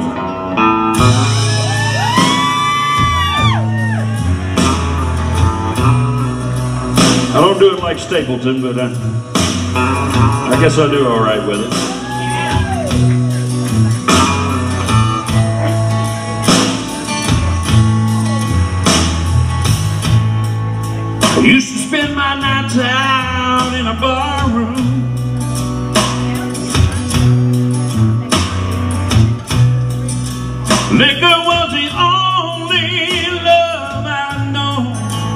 I don't do it like Stapleton, but I guess I do all right with it. I used to spend my nights out in a bar room, liquor was the only love I know.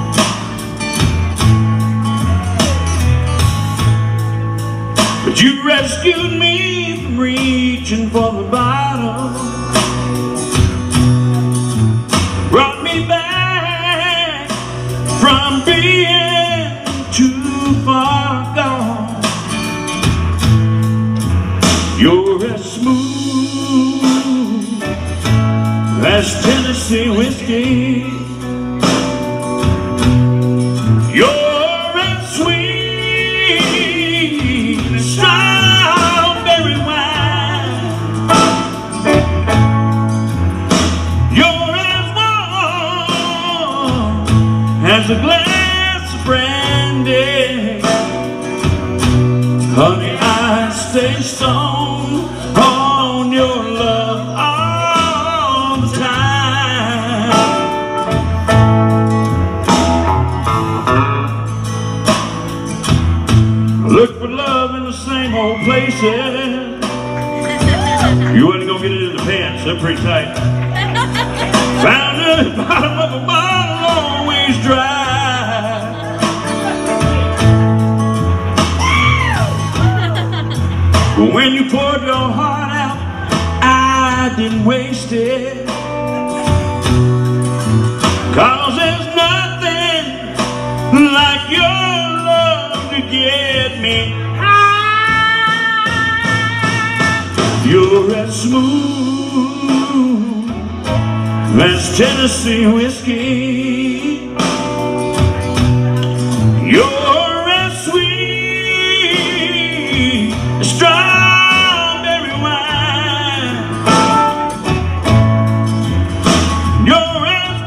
But you rescued me from reaching for the bottle, brought me back from being too far gone. You're as smooth as Tennessee whiskey. You're as sweet as strawberry wine. You're as warm as a glass of brandy. Honey, I stay stoned on your love all the time. Look for love in the same old places. You wasn't gonna get it in the pants, they're pretty tight. Found it at the bottom of a bottle, always dry. But when you poured your heart out, I didn't waste it. 'Cause there's nothing like your love to get me high. You're as smooth as Tennessee whiskey. You're as sweet as strawberry wine. You're as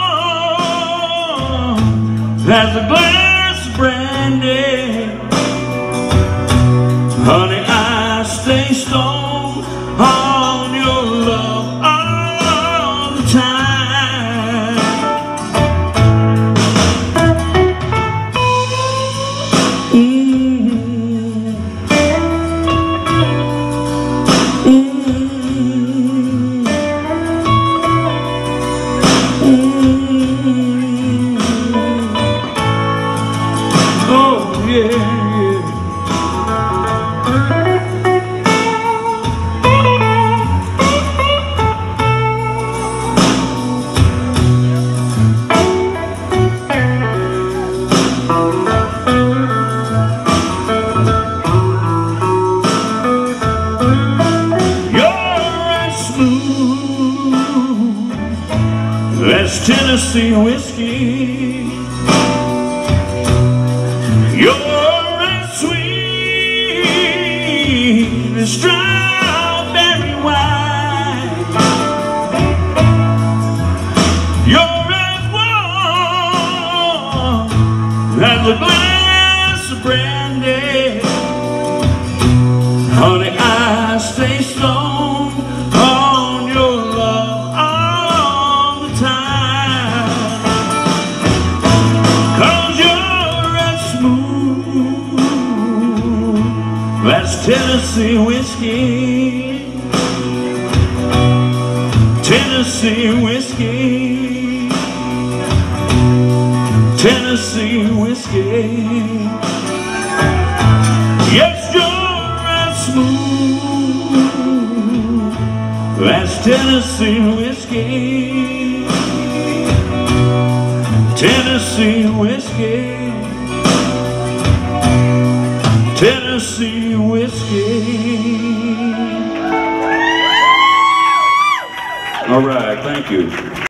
warm as a glass of brandy. Honey, I stay stoned on your love all the time. Oh yeah. That's Tennessee whiskey. You're as sweet as strawberry wine. You're as warm as a glass of brandy. Honey, I stay stoned on your love all the time. 'Cause you're as smooth as Tennessee whiskey. Tennessee whiskey. Tennessee whiskey. Yes, you're as smooth as Tennessee whiskey. Tennessee whiskey. Tennessee whiskey. All right, thank you.